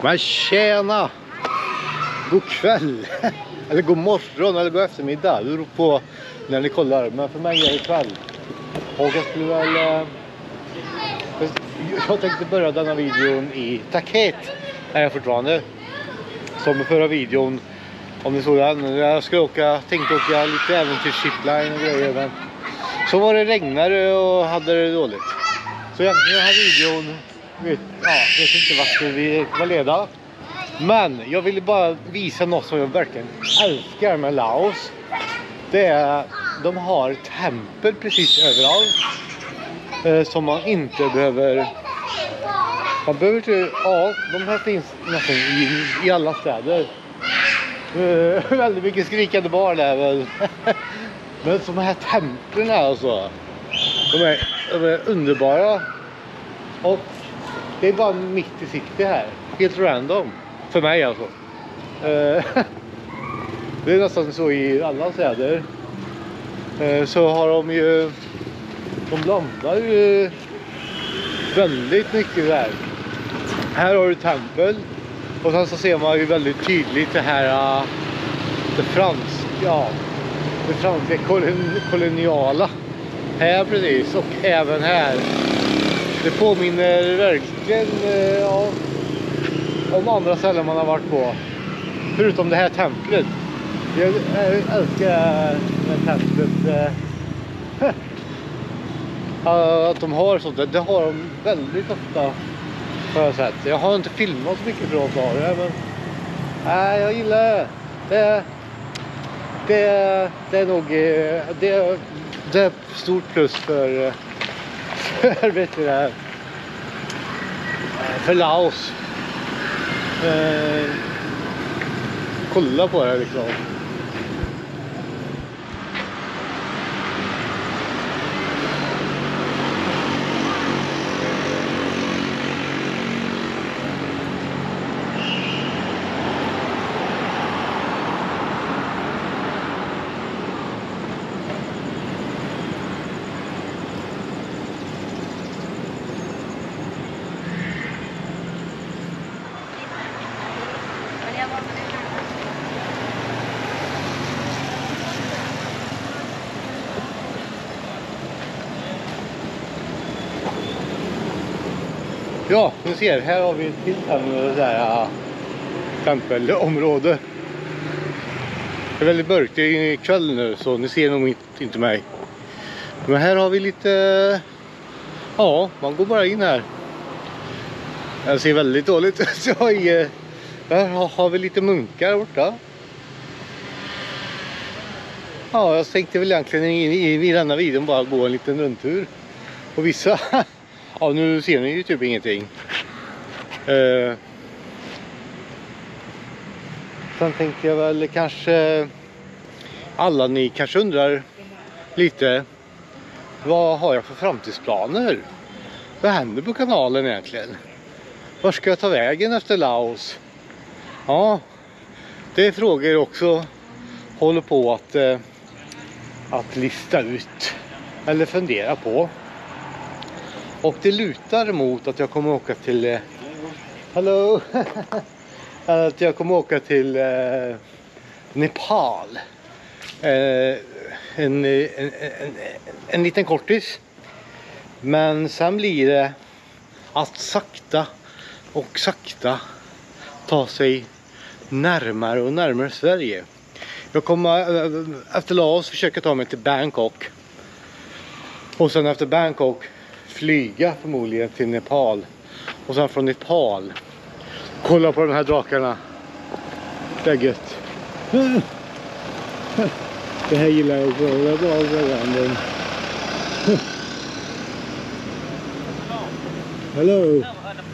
Men tjena! God kväll! Eller god morgon eller god eftermiddag. Det beror på när ni kollar. Men för mig är det kväll. Och jag skulle väl... Jag tänkte börja denna videon i Taket. Är jag fortfarande. Som i förra videon. Om ni såg den. Jag tänkte åka lite äventyrs-zipline och grejer. Men så var det regnare och hade det dåligt. Så egentligen den här videon... vet inte vart vi kommer leda. Men jag ville bara visa något som jag verkligen älskar med Laos. Det är de har tempel precis överallt. Som man inte behöver. Man behöver inte. Ja, de här finns nästan i alla städer. Väldigt mycket skrikande barn där väl. Men som de här templen är alltså. De är underbara. Och det är bara mitt i city här. Helt random. För mig alltså. Det är nästan så i alla städer. Så har de ju... De blandar ju väldigt mycket där. Här har du tempel. Och sen så ser man ju väldigt tydligt det här... Det franska koloniala. Här precis. Och även här. Det påminner verkligen om andra ställen man har varit på. Förutom det här templet. Jag älskar det här templet. Att de har sånt. Det har de väldigt ofta. Har jag sett. Jag har inte filmat så mycket från det. Men nej, jag gillar det. Det är nog det är stort plus för vet du det här. För Laos. Kolla på det liksom. Ja, ni ser, här har vi ett till tempelområde. Det är väldigt mörkt i kväll nu så ni ser nog inte mig. Men här har vi lite... Ja, man går bara in här. Jag ser väldigt dåligt. Så här har vi lite munkar borta. Ja, jag tänkte väl egentligen i denna videon bara gå en liten rundtur. Och vissa... Ja, nu ser ni ju typ ingenting. Sen tänkte jag väl kanske... Alla ni kanske undrar lite... Vad har jag för framtidsplaner? Vad händer på kanalen egentligen? Var ska jag ta vägen efter Laos? Ja, det är frågor också. Håller på att lista ut. Eller fundera på. Och det lutar mot att jag kommer åka till... Hallå! Att jag kommer åka till Nepal. En liten kortis. Men sen blir det att sakta ta sig närmare och närmare Sverige. Jag kommer efter Laos försöka ta mig till Bangkok. Och sen efter Bangkok flyga förmodligen till Nepal. Och sen från Nepal kolla på de här drakarna. Det är gött. Det här gillar jag också. Det är bara random. Hello.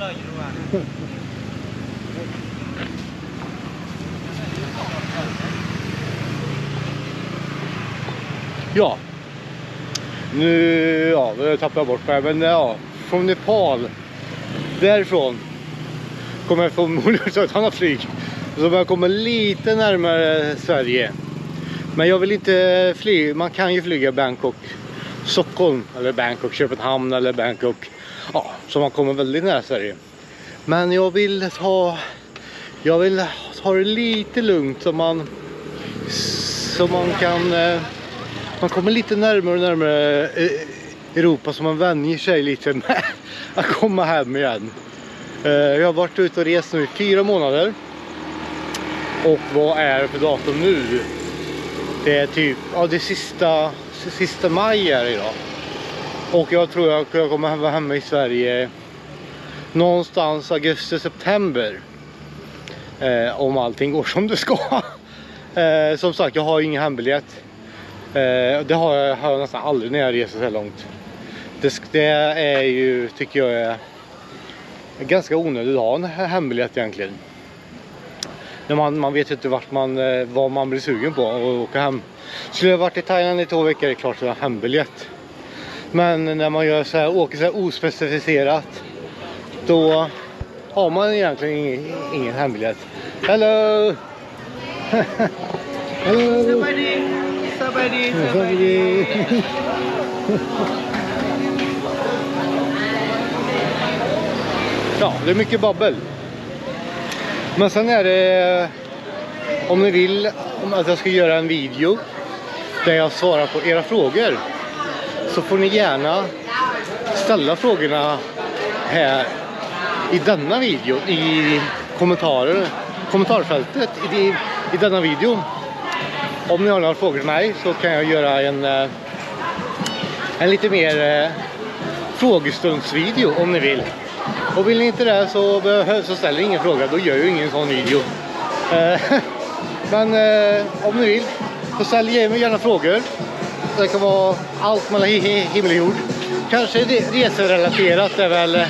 Ja. Nu, jag tappar bort mig. Men ja, från Nepal. Därifrån kommer jag förmodligen ta ett annat flyg. Så jag kommer lite närmare Sverige. Men jag vill inte flyga. Man kan ju flyga Bangkok, Stockholm eller Bangkok, Köpenhamn eller Bangkok. Ja, så man kommer väldigt nära Sverige. Men jag vill ta jag vill ha det lite lugnt så man kan man kommer lite närmare och närmare Europa, så man vänjer sig lite med att komma hem igen. Jag har varit ute och rest nu i 4 månader. Och vad är för datum nu? Det är typ, ja, det sista maj är det idag. Och jag tror jag kommer vara hemma i Sverige någonstans augusti-september. Om allting går som det ska. Som sagt, jag har ingen hembiljett. Det har jag nästan aldrig när jag reser så här långt. Det är ju, tycker jag, är ganska onödigt att ha en hembiljett egentligen. När man vet inte vad man blir sugen på och åka hem. Skulle jag varit i Thailand i 2 veckor är det klart att jag har hembiljett. Men när man gör så här, åker så här ospecificerat, då har man egentligen ingen hembiljett. Hello! Hello! Somebody. Ja, det är mycket babbel. Men sen är det, om ni vill att jag ska göra en video där jag svarar på era frågor, så får ni gärna ställa frågorna här i denna video, i kommentarfältet i denna video. Om ni har några frågor till mig så kan jag göra en lite mer frågestundsvideo om ni vill. Och vill ni inte det så ställer ingen fråga, då gör jag ju ingen sån video. Men om ni vill så ställ mig gärna frågor. Det kan vara allt mellan himmel och jord. Kanske reserelaterat, det är väl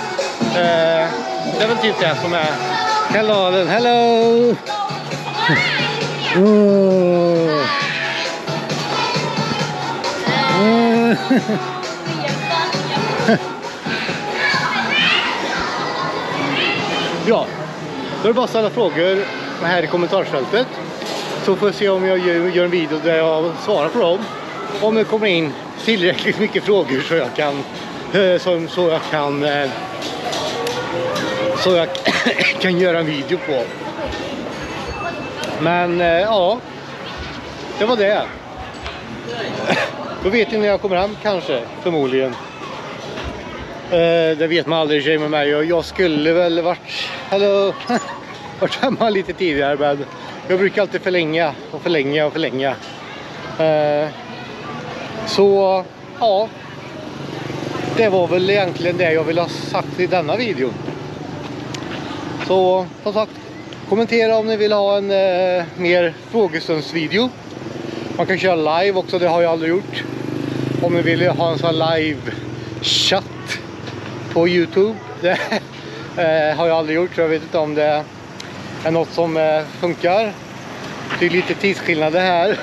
typ det som är kanalen. Hello! Ja, då är det bara att ställa frågor här i kommentarsfältet. Så får jag se om jag gör en video där jag svarar på dem. Om det kommer in tillräckligt mycket frågor så jag kan göra en video på. Men ja, det var det. Då vet ni när jag kommer hem, kanske, förmodligen. Det vet man aldrig, tjej med mig. Jag skulle väl varit hemma lite tidigare, men jag brukar alltid förlänga. Så ja, det var väl egentligen det jag ville ha sagt i denna video. Så som sagt, kommentera om ni vill ha en mer frågestundsvideo. Man kan köra live också, det har jag aldrig gjort. Om ni vill ha en sån live chatt på YouTube, det har jag aldrig gjort, så jag vet inte om det är något som funkar. Det är lite tidsskillnader här.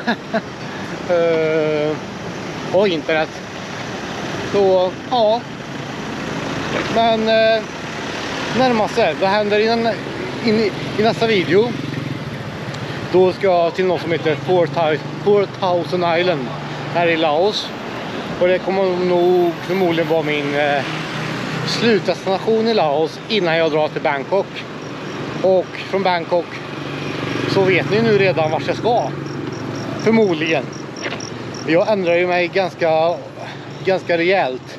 Och internet. Så ja. Men närmast sig, vad händer i nästa video? Då ska jag till något som heter 4000 Island här i Laos. Och det kommer nog förmodligen vara min slutdestination i Laos innan jag drar till Bangkok. Och från Bangkok så vet ni nu redan vart jag ska. Förmodligen. Jag ändrar ju mig ganska rejält.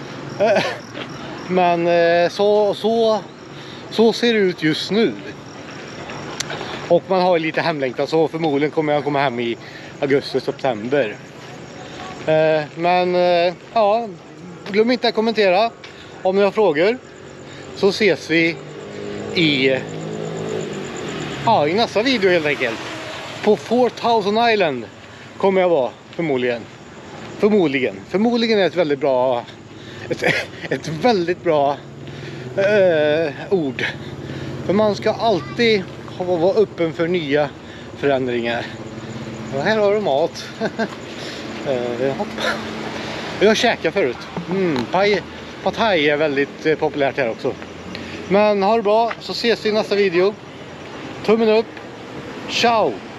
Men så ser det ut just nu. Och man har lite hemlängtan, så förmodligen kommer jag komma hem i augusti-september. Men ja, glöm inte att kommentera om ni har frågor. Så ses vi i nästa video helt enkelt. På 4000 Island kommer jag vara, förmodligen. Förmodligen är ett väldigt bra ord. För man ska alltid vara öppen för nya förändringar. Och här har du mat. Jag käkar förut. Pad thai är väldigt populärt här också. Men ha det bra, så ses vi i nästa video. Tummen upp. Ciao!